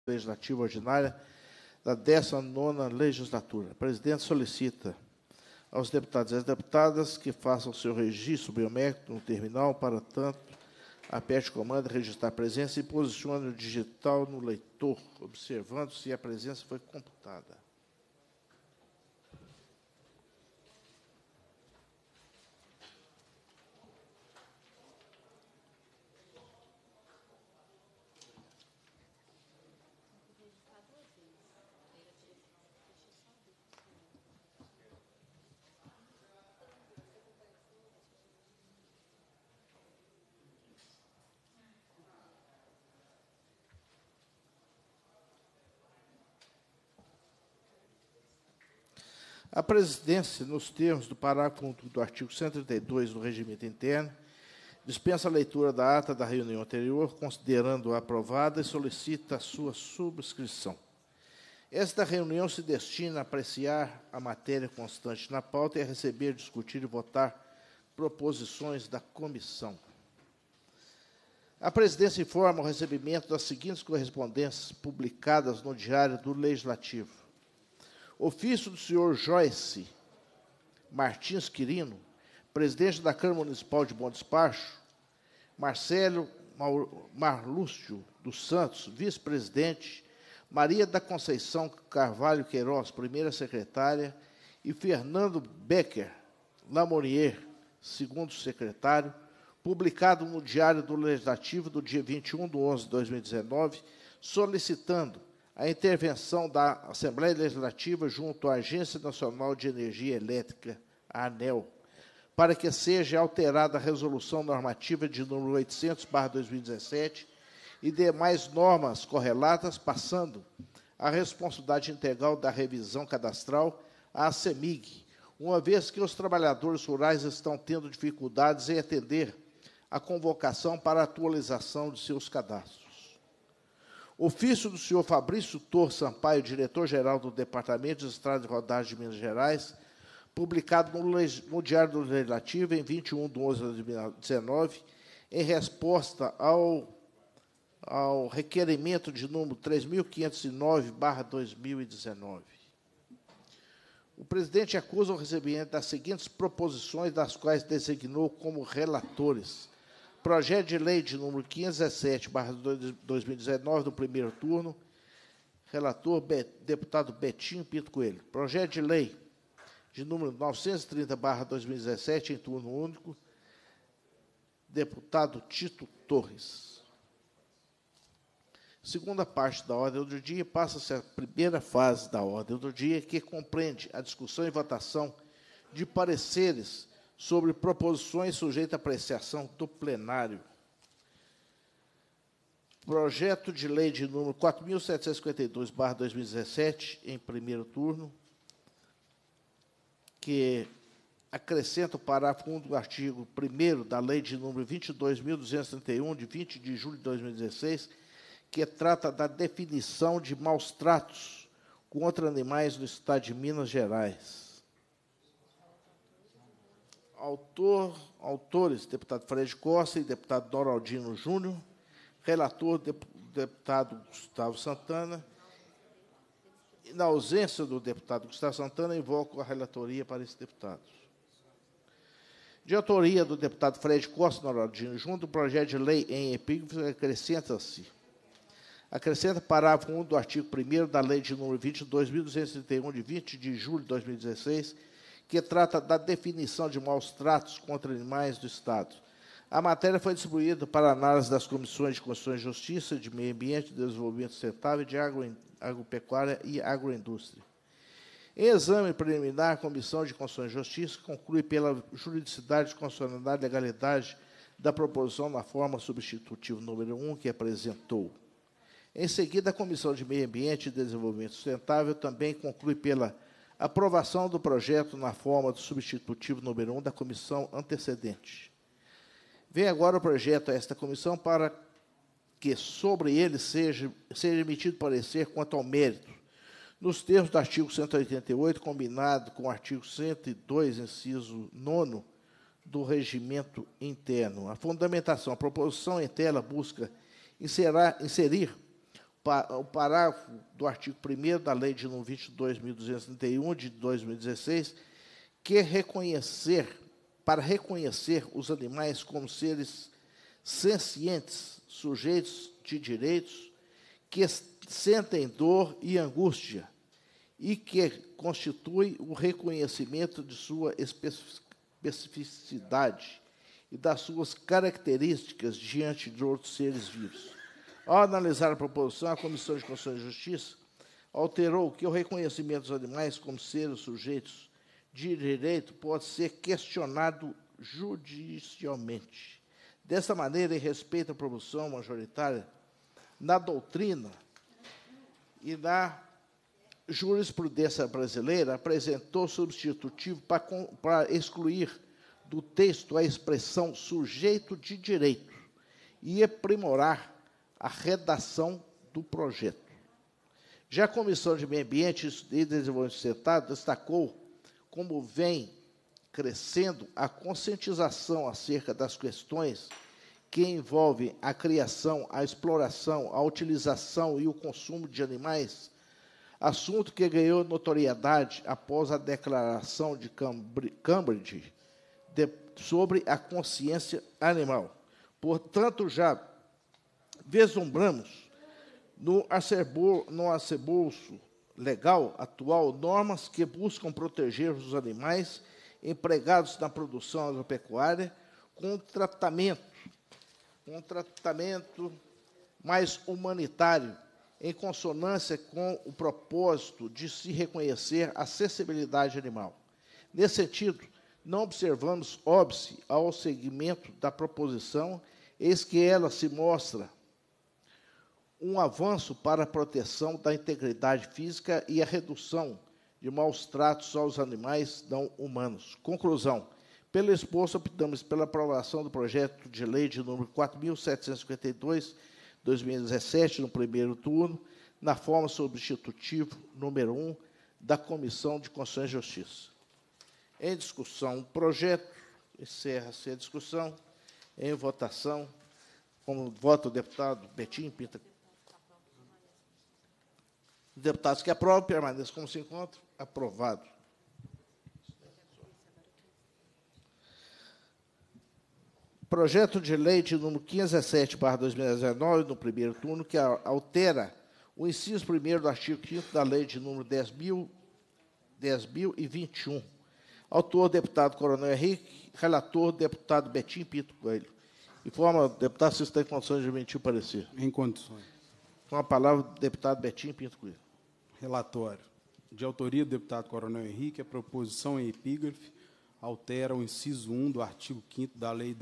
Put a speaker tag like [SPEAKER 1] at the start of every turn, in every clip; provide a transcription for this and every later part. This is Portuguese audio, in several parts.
[SPEAKER 1] Legislativa Ordinária da 19ª Legislatura. O presidente solicita aos deputados e às deputadas que façam seu registro biométrico no terminal, para tanto, aperte o comando, registrar a presença e posicione o digital no leitor, observando se a presença foi computada. A presidência, nos termos do parágrafo 1 do artigo 132 do Regimento Interno, dispensa a leitura da ata da reunião anterior, considerando-a aprovada, e solicita a sua subscrição. Esta reunião se destina a apreciar a matéria constante na pauta e a receber, discutir e votar proposições da comissão. A presidência informa o recebimento das seguintes correspondências publicadas no Diário do Legislativo. Ofício do senhor Joyce Martins Quirino, presidente da Câmara Municipal de Bom Despacho, Marcelo Marlúcio dos Santos, vice-presidente, Maria da Conceição Carvalho Queiroz, primeira secretária, e Fernando Becker Lamorier, segundo secretário, publicado no Diário do Legislativo do dia 21/11/2019, solicitando a intervenção da Assembleia Legislativa junto à Agência Nacional de Energia Elétrica, a ANEEL, para que seja alterada a Resolução Normativa de número 800/2017 e demais normas correlatas, passando a responsabilidade integral da revisão cadastral à CEMIG, uma vez que os trabalhadores rurais estão tendo dificuldades em atender a convocação para a atualização de seus cadastros. Ofício do senhor Fabrício Tor Sampaio, diretor-geral do Departamento de Estradas e Rodagens de Minas Gerais, publicado no Diário do Legislativo em 21/11/2019, em resposta ao requerimento de número 3.509/2019. O presidente acusa o recebimento das seguintes proposições, das quais designou como relatores: projeto de lei de número 517/2019, do primeiro turno, relator deputado Betinho Pinto Coelho. Projeto de lei de número 930/2017, em turno único, deputado Tito Torres. Segunda parte da ordem do dia, passa-se a primeira fase da ordem do dia, que compreende a discussão e votação de pareceres sobre proposições sujeitas à apreciação do plenário. Projeto de lei de número 4.752/2017, em primeiro turno, que acrescenta o parágrafo 1 do artigo 1º da lei de número 22.231, de 20 de julho de 2016, que trata da definição de maus-tratos contra animais no Estado de Minas Gerais. Autores, deputado Fred Costa e deputado Doraldino Júnior. Relator, deputado Gustavo Santana. E, na ausência do deputado Gustavo Santana, invoco a relatoria para esses deputados. De autoria do deputado Fred Costa e Doraldino Júnior, o projeto de lei em epígrafe acrescenta parágrafo 1 do artigo 1º da lei de número 22.231, de 20 de julho de 2016, que trata da definição de maus-tratos contra animais do Estado. A matéria foi distribuída para análise das comissões de Constituição e Justiça, de Meio Ambiente, Desenvolvimento Sustentável, de Agropecuária e Agroindústria. Em exame preliminar, a Comissão de Constituição e Justiça conclui pela juridicidade, constitucionalidade e legalidade da proposição na forma substitutiva número 1 que apresentou. Em seguida, a Comissão de Meio Ambiente e Desenvolvimento Sustentável também conclui pela aprovação do projeto na forma do substitutivo número 1 da comissão antecedente. Vem agora o projeto a esta comissão para que sobre ele seja emitido parecer quanto ao mérito, nos termos do artigo 188, combinado com o artigo 102, inciso 9, do Regimento Interno. A fundamentação, a proposição em tela busca inserir o parágrafo do artigo 1º da Lei de número 22.231, de 2016, que para reconhecer os animais como seres sencientes, sujeitos de direitos, que sentem dor e angústia, e que constitui o reconhecimento de sua especificidade e das suas características diante de outros seres vivos. Ao analisar a proposição, a Comissão de Constituição e Justiça alterou que o reconhecimento dos animais como seres sujeitos de direito pode ser questionado judicialmente. Dessa maneira, em respeito à proposição majoritária, na doutrina e na jurisprudência brasileira, apresentou substitutivo para excluir do texto a expressão sujeito de direito e aprimorar a redação do projeto. Já a Comissão de Meio Ambiente e Desenvolvimento Sustentável destacou como vem crescendo a conscientização acerca das questões que envolvem a criação, a exploração, a utilização e o consumo de animais, assunto que ganhou notoriedade após a declaração de Cambridge sobre a consciência animal. Portanto, já vislumbramos no arcabouço legal atual normas que buscam proteger os animais empregados na produção agropecuária com um tratamento mais humanitário, em consonância com o propósito de se reconhecer a acessibilidade animal. Nesse sentido, não observamos óbice ao segmento da proposição, eis que ela se mostra um avanço para a proteção da integridade física e a redução de maus tratos aos animais não humanos. Conclusão. Pelo exposto, optamos pela aprovação do projeto de lei de número 4.752, 2017, no primeiro turno, na forma substitutivo número 1 da Comissão de Constituição e Justiça. Em discussão, o projeto, encerra-se a discussão. Em votação, como vota o deputado Betim Pinto. Os deputados que aprovam, permaneçam como se encontram. Aprovado. Projeto de lei de número 517/2019, no primeiro turno, que altera o inciso 1º do artigo 5º da lei de número 10.021. Autor, deputado Coronel Henrique. Relator, deputado Betim Pinto Coelho. Informa, deputado, se está em condições de emitir o parecer.
[SPEAKER 2] Em condições.
[SPEAKER 1] Com a palavra, o deputado Betim Pinto Coelho.
[SPEAKER 2] Relatório. De autoria do deputado Coronel Henrique, a proposição em epígrafe altera o inciso 1 do artigo 5º da Lei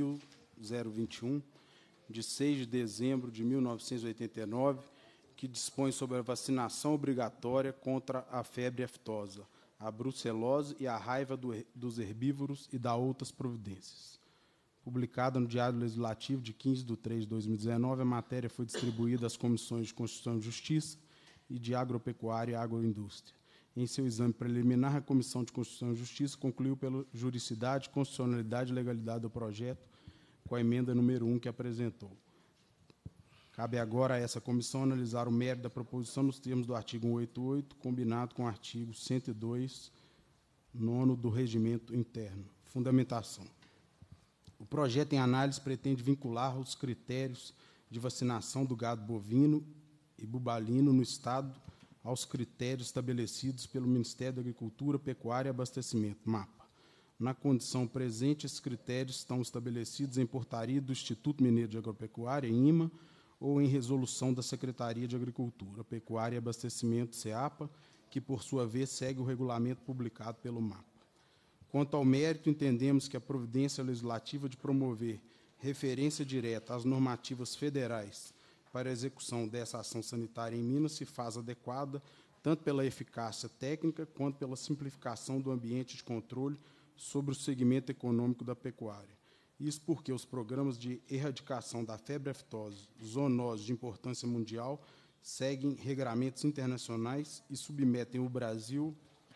[SPEAKER 2] 10.021, de 6 de dezembro de 1989, que dispõe sobre a vacinação obrigatória contra a febre aftosa, a brucelose e a raiva dos herbívoros e da outras providências. Publicada no Diário Legislativo de 15 de 3 de 2019, a matéria foi distribuída às comissões de Constituição e Justiça e de Agropecuária e Agroindústria. Em seu exame preliminar, a Comissão de Constituição e Justiça concluiu pela juridicidade, constitucionalidade e legalidade do projeto, com a emenda número 1 que apresentou. Cabe agora a essa comissão analisar o mérito da proposição nos termos do artigo 188, combinado com o artigo 102, 9º do Regimento Interno. Fundamentação. O projeto em análise pretende vincular os critérios de vacinação do gado bovino e bubalino no Estado aos critérios estabelecidos pelo Ministério da Agricultura, Pecuária e Abastecimento, MAPA. Na condição presente, esses critérios estão estabelecidos em portaria do Instituto Mineiro de Agropecuária, IMA, ou em resolução da Secretaria de Agricultura, Pecuária e Abastecimento, SEAPA, que, por sua vez, segue o regulamento publicado pelo MAPA. Quanto ao mérito, entendemos que a providência legislativa de promover referência direta às normativas federais para a execução dessa ação sanitária em Minas se faz adequada, tanto pela eficácia técnica quanto pela simplificação do ambiente de controle sobre o segmento econômico da pecuária. Isso porque os programas de erradicação da febre aftosa, zoonose de importância mundial, seguem regramentos internacionais e submetem o Brasil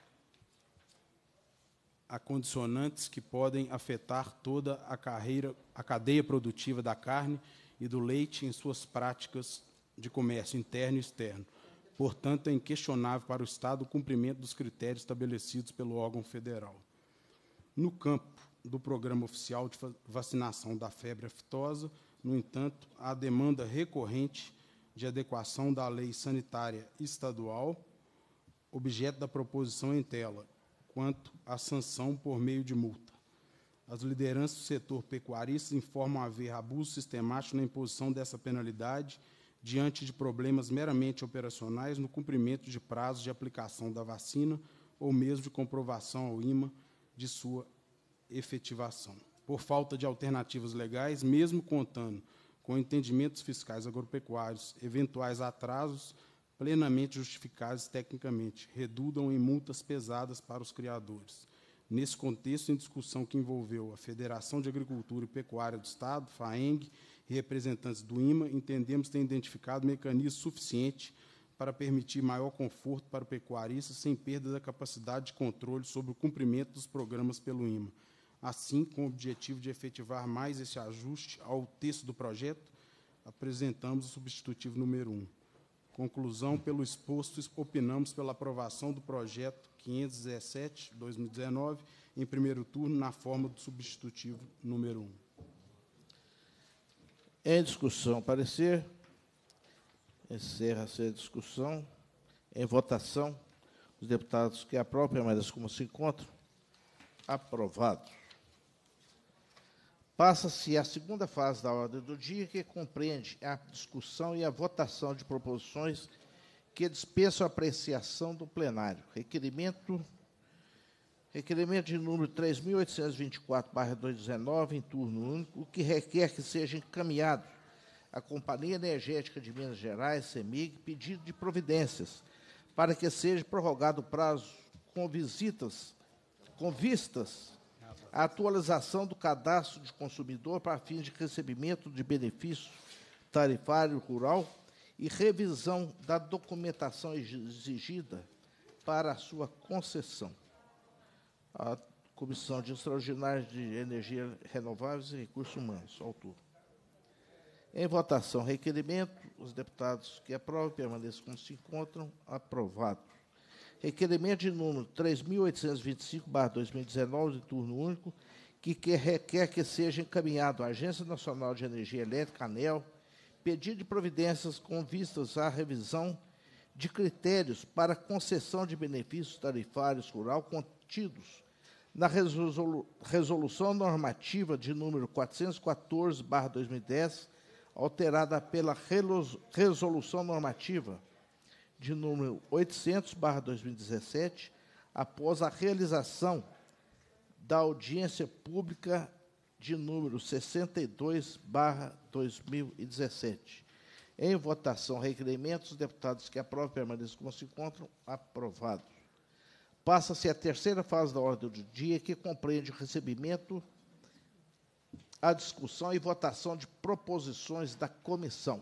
[SPEAKER 2] a condicionantes que podem afetar toda a cadeia produtiva da carne e do leite em suas práticas de comércio interno e externo. Portanto, é inquestionável para o Estado o cumprimento dos critérios estabelecidos pelo órgão federal. No campo do Programa Oficial de Vacinação da Febre Aftosa, no entanto, há demanda recorrente de adequação da lei sanitária estadual, objeto da proposição em tela, quanto à sanção por meio de multa. As lideranças do setor pecuarista informam haver abuso sistemático na imposição dessa penalidade diante de problemas meramente operacionais no cumprimento de prazos de aplicação da vacina ou mesmo de comprovação ao IMA de sua efetivação. Por falta de alternativas legais, mesmo contando com entendimentos fiscais agropecuários, eventuais atrasos plenamente justificáveis tecnicamente, redundam em multas pesadas para os criadores. Nesse contexto, em discussão que envolveu a Federação de Agricultura e Pecuária do Estado, FAENG, e representantes do IMA, entendemos ter identificado mecanismo suficiente para permitir maior conforto para o pecuarista sem perda da capacidade de controle sobre o cumprimento dos programas pelo IMA. Assim, com o objetivo de efetivar mais esse ajuste ao texto do projeto, apresentamos o substitutivo número 1. Conclusão, pelo exposto, opinamos pela aprovação do projeto 517/2019, em primeiro turno, na forma do substitutivo número 1.
[SPEAKER 1] Em discussão, parecer. Encerra-se a discussão. Em votação, os deputados que aprovam permaneçam como se encontram. Aprovado. Passa-se a segunda fase da ordem do dia, que compreende a discussão e a votação de proposições que dispensam a apreciação do plenário. Requerimento de número 3.824/2019, em turno único, que requer que seja encaminhado à Companhia Energética de Minas Gerais, CEMIG, pedido de providências para que seja prorrogado o prazo com vistas à atualização do cadastro de consumidor para fins de recebimento de benefício tarifário rural e revisão da documentação exigida para a sua concessão. A Comissão de Extraordinária de Energia Renováveis e Recursos Humanos, autor. Em votação, requerimento. Os deputados que aprovam permaneçam como se encontram. Aprovado. Requerimento de número 3.825/2019, de turno único, que requer que seja encaminhado à Agência Nacional de Energia Elétrica, ANEEL, pedido de providências com vistas à revisão de critérios para concessão de benefícios tarifários rural contidos na Resolução Normativa de número 414/2010, alterada pela Resolução Normativa de número 800/2017, após a realização da audiência pública de número 62/2017. Em votação, requerimentos, os deputados que aprovam permaneçam como se encontram. Aprovado. Passa-se a terceira fase da ordem do dia, que compreende o recebimento, a discussão e votação de proposições da comissão.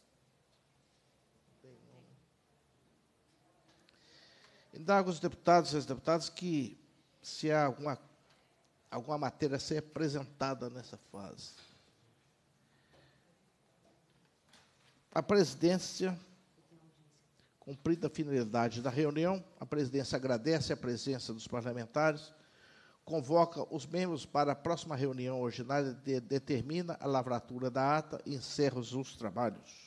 [SPEAKER 1] Indago os deputados e as deputadas que se há alguma matéria a ser apresentada nessa fase. A presidência, cumprida a finalidade da reunião, a presidência agradece a presença dos parlamentares, convoca os membros para a próxima reunião ordinária, determina a lavratura da ata e encerra os trabalhos.